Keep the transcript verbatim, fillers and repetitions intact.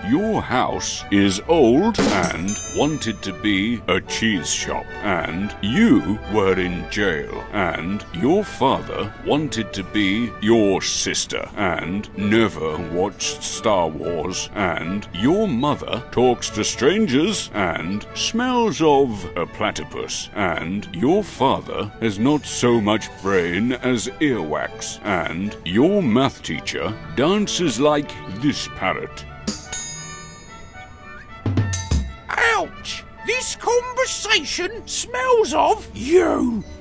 your house is old and wanted to be a cheese shop, and you were in jail, and your father wanted to be your sister and never watched Star Wars, and your mother talks to strangers and smells of a platypus, and your father has not so much brain as earwax, and your math teacher dances like this parrot. Ouch! This conversation smells of you!